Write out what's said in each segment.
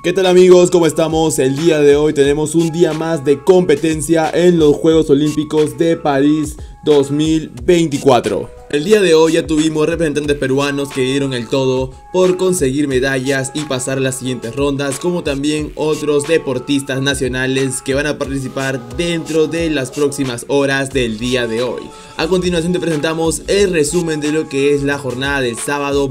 ¿Qué tal amigos? ¿Cómo estamos? El día de hoy tenemos un día más de competencia en los Juegos Olímpicos de París 2024. El día de hoy ya tuvimos representantes peruanos que dieron el todo por conseguir medallas y pasar las siguientes rondas, como también otros deportistas nacionales que van a participar dentro de las próximas horas del día de hoy. A continuación te presentamos el resumen de lo que es la jornada del sábado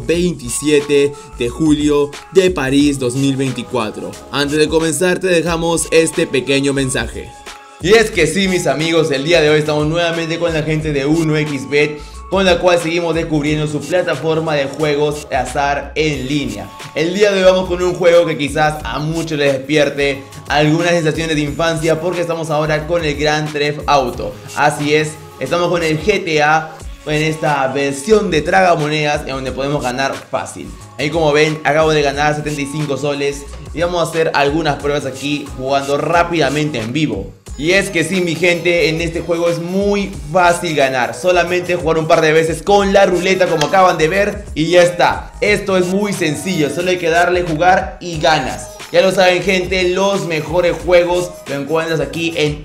27 de julio de París 2024. Antes de comenzar te dejamos este pequeño mensaje. Y es que sí, mis amigos, el día de hoy estamos nuevamente con la gente de 1xBet, con la cual seguimos descubriendo su plataforma de juegos de azar en línea. El día de hoy vamos con un juego que quizás a muchos les despierte algunas sensaciones de infancia, porque estamos ahora con el Grand Theft Auto. Así es, estamos con el GTA en esta versión de tragamonedas en donde podemos ganar fácil. Ahí como ven, acabo de ganar 75 soles y vamos a hacer algunas pruebas aquí jugando rápidamente en vivo. Y es que sí, mi gente, en este juego es muy fácil ganar. Solamente jugar un par de veces con la ruleta, como acaban de ver, y ya está. Esto es muy sencillo, solo hay que darle jugar y ganas. Ya lo saben, gente, los mejores juegos lo encuentras aquí en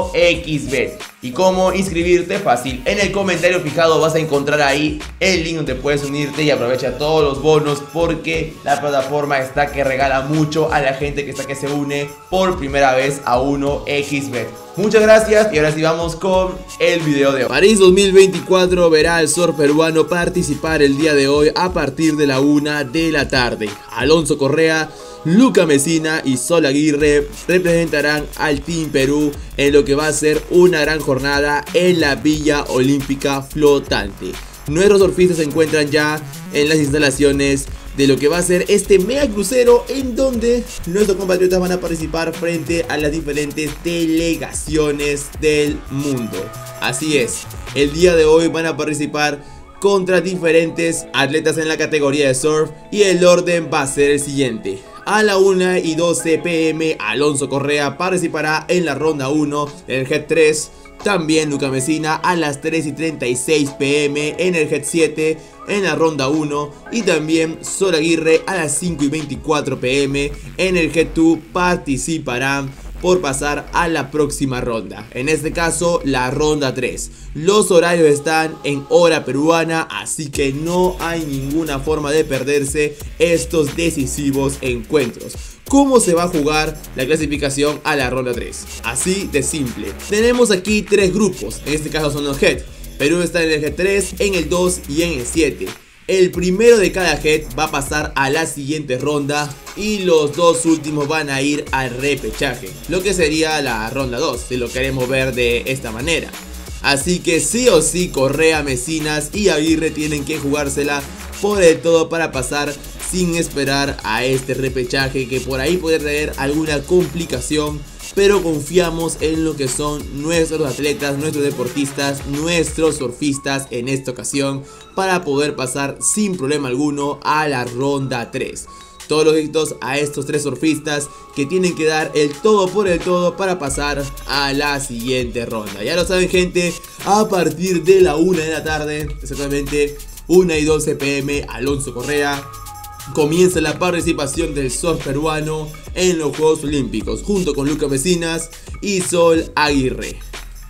1xBet. ¿Y cómo inscribirte? Fácil. En el comentario fijado vas a encontrar ahí el link donde puedes unirte y aprovecha todos los bonos, porque la plataforma está que regala mucho a la gente que se une por primera vez a 1xBet. Muchas gracias y ahora sí vamos con el video de hoy. París 2024 verá al surf peruano participar el día de hoy a partir de la 1 de la tarde. Alonso Correa, Luca Messina y Sol Aguirre representarán al Team Perú en lo que va a ser una gran jornada en la Villa Olímpica Flotante. Nuestros surfistas se encuentran ya en las instalaciones de lo que va a ser este mega crucero, en donde nuestros compatriotas van a participar frente a las diferentes delegaciones del mundo. Así es, el día de hoy van a participar contra diferentes atletas en la categoría de surf, y el orden va a ser el siguiente. A la 1:12 p.m. Alonso Correa participará en la ronda 1 del Head 3. También Luca Messina a las 3:36 p.m. en el Head 7 en la ronda 1. Y también Sol Aguirre a las 5:24 p.m. en el Head 2 participarán por pasar a la próxima ronda, en este caso la ronda 3. Los horarios están en hora peruana, así que no hay ninguna forma de perderse estos decisivos encuentros. ¿Cómo se va a jugar la clasificación a la ronda 3? Así de simple. Tenemos aquí tres grupos, en este caso son los Head. Perú está en el Head 3, en el 2 y en el 7. El primero de cada head va a pasar a la siguiente ronda y los dos últimos van a ir al repechaje, lo que sería la ronda 2, si lo queremos ver de esta manera. Así que sí o sí, Correa, Messinas y Aguirre tienen que jugársela por el todo para pasar sin esperar a este repechaje, que por ahí puede traer alguna complicación. Pero confiamos en lo que son nuestros atletas, nuestros deportistas, nuestros surfistas en esta ocasión, para poder pasar sin problema alguno a la ronda 3. Todos los éxitos a estos tres surfistas, que tienen que dar el todo por el todo para pasar a la siguiente ronda. Ya lo saben, gente, a partir de la 1 de la tarde, exactamente 1:12 p.m. Alonso Correa, comienza la participación del surf peruano en los Juegos Olímpicos, junto con Luca Messinas y Sol Aguirre.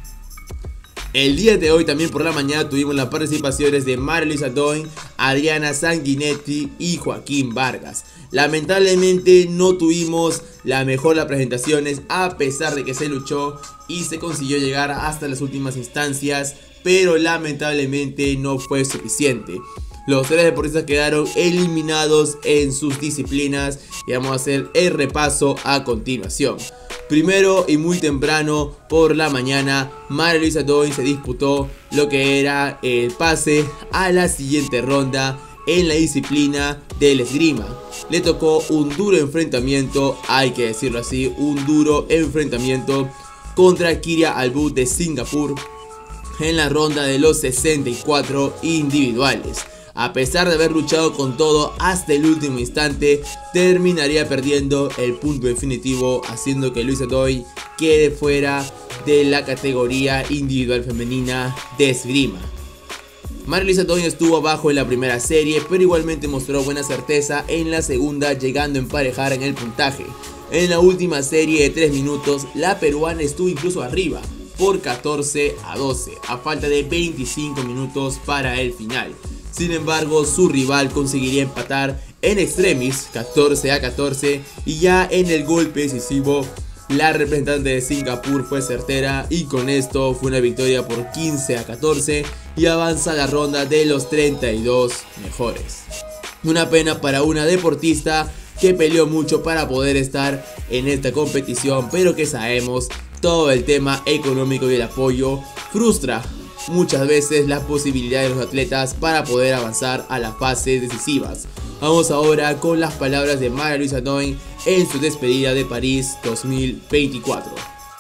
El día de hoy también por la mañana tuvimos las participaciones de María Luisa Doin, Adriana Sanguinetti y Joaquín Vargas. Lamentablemente no tuvimos las mejores presentaciones, a pesar de que se luchó y se consiguió llegar hasta las últimas instancias, pero lamentablemente no fue suficiente. Los tres deportistas quedaron eliminados en sus disciplinas y vamos a hacer el repaso a continuación. Primero y muy temprano por la mañana, María Luisa Doin se disputó lo que era el pase a la siguiente ronda en la disciplina del esgrima. Le tocó un duro enfrentamiento, hay que decirlo así, un duro enfrentamiento contra Kiria Albut de Singapur en la ronda de los 64 individuales. A pesar de haber luchado con todo hasta el último instante, terminaría perdiendo el punto definitivo, haciendo que Luisa Doin quede fuera de la categoría individual femenina de esgrima. María-Luisa Doin estuvo abajo en la primera serie, pero igualmente mostró buena certeza en la segunda, llegando a emparejar en el puntaje. En la última serie de 3 minutos, la peruana estuvo incluso arriba, por 14-12, a falta de 25 minutos para el final. Sin embargo, su rival conseguiría empatar en extremis, 14-14, y ya en el golpe decisivo, la representante de Singapur fue certera y con esto fue una victoria por 15-14 y avanza a la ronda de los 32 mejores. Una pena para una deportista que peleó mucho para poder estar en esta competición, pero que sabemos todo el tema económico y el apoyo frustra muchas veces las posibilidades de los atletas para poder avanzar a las fases decisivas. Vamos ahora con las palabras de María-Luisa Doin en su despedida de París 2024.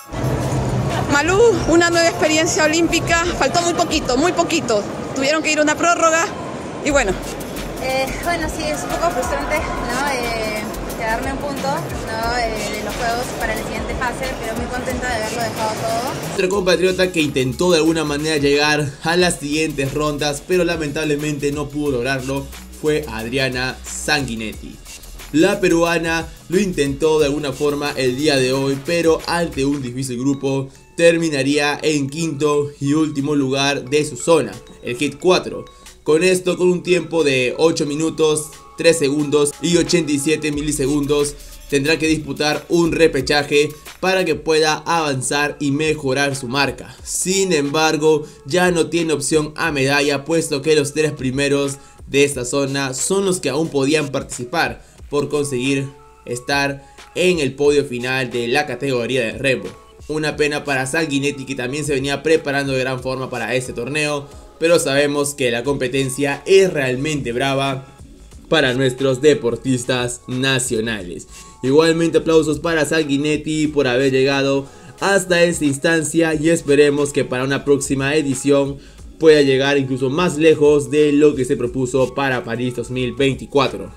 Malú, una nueva experiencia olímpica, faltó muy poquito, tuvieron que ir a una prórroga y bueno. Bueno, sí, es un poco frustrante, ¿no? Quedarme un punto, ¿no? De los juegos para la siguiente fase, pero muy contenta de haberlo dejado todo. Nuestro compatriota que intentó de alguna manera llegar a las siguientes rondas, pero lamentablemente no pudo lograrlo, fue Adriana Sanguinetti. La peruana lo intentó de alguna forma el día de hoy, pero ante un difícil grupo terminaría en quinto y último lugar de su zona, el Hit 4. Con esto, con un tiempo de 8 minutos, 3 segundos y 87 milisegundos, tendrá que disputar un repechaje para que pueda avanzar y mejorar su marca. Sin embargo, ya no tiene opción a medalla, puesto que los 3 primeros de esta zona son los que aún podían participar por conseguir estar en el podio final de la categoría de remo. Una pena para Sanguinetti, que también se venía preparando de gran forma para este torneo, pero sabemos que la competencia es realmente brava para nuestros deportistas nacionales. Igualmente aplausos para Sanguinetti por haber llegado hasta esta instancia y esperemos que para una próxima edición pueda llegar incluso más lejos de lo que se propuso para París 2024.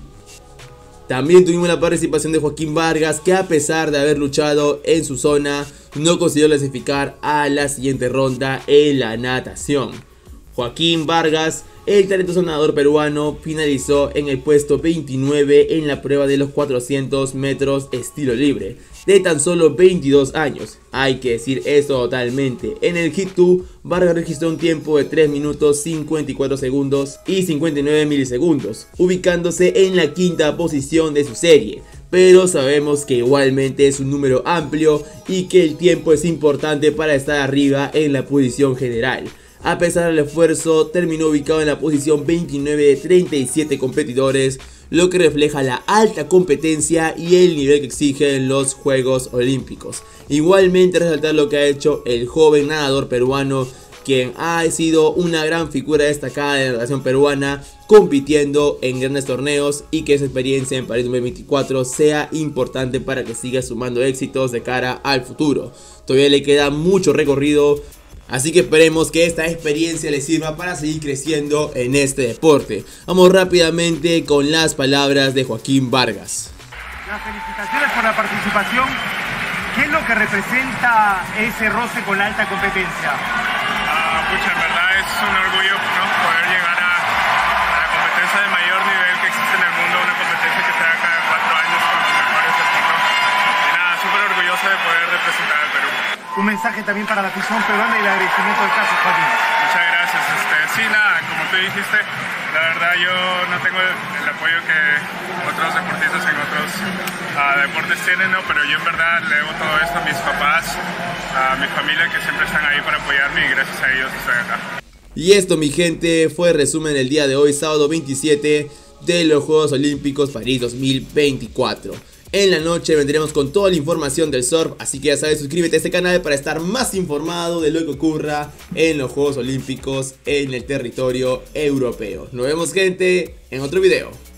También tuvimos la participación de Joaquín Vargas, que a pesar de haber luchado en su zona, no consiguió clasificar a la siguiente ronda en la natación. Joaquín Vargas, el talentoso nadador peruano, finalizó en el puesto 29 en la prueba de los 400 metros estilo libre, de tan solo 22 años. Hay que decir eso totalmente. En el Hit 2, Vargas registró un tiempo de 3 minutos 54 segundos y 59 milisegundos, ubicándose en la quinta posición de su serie. Pero sabemos que igualmente es un número amplio y que el tiempo es importante para estar arriba en la posición general. A pesar del esfuerzo, terminó ubicado en la posición 29 de 37 competidores, lo que refleja la alta competencia y el nivel que exigen los Juegos Olímpicos. Igualmente resaltar lo que ha hecho el joven nadador peruano, quien ha sido una gran figura destacada de la natación peruana, compitiendo en grandes torneos, y que esa experiencia en París 2024 sea importante para que siga sumando éxitos de cara al futuro. Todavía le queda mucho recorrido, así que esperemos que esta experiencia le sirva para seguir creciendo en este deporte. Vamos rápidamente con las palabras de Joaquín Vargas. Las felicitaciones por la participación. ¿Qué es lo que representa ese roce con la alta competencia? Pucha, en verdad es un orgullo, ¿no?, poder llegar a la competencia de mayor nivel que existe en el mundo, una competencia que se da cada 4 años con los mejores del mundo. Y nada, súper orgulloso de poder representar al Perú. Un mensaje también para la afición peruana y el agradecimiento del caso, Joaquín. Muchas gracias. Sí, nada, como tú dijiste, la verdad yo no tengo el apoyo que otros deportistas en otros deportes tienen, ¿no? Pero yo en verdad le debo todo esto a mis papás, a mi familia, que siempre están ahí para apoyarme, y gracias a ellos estoy acá. Y esto, mi gente, fue el resumen del día de hoy, sábado 27 de los Juegos Olímpicos París 2024. En la noche vendremos con toda la información del surf, así que ya sabes, suscríbete a este canal para estar más informado de lo que ocurra en los Juegos Olímpicos en el territorio europeo. Nos vemos, gente, en otro video.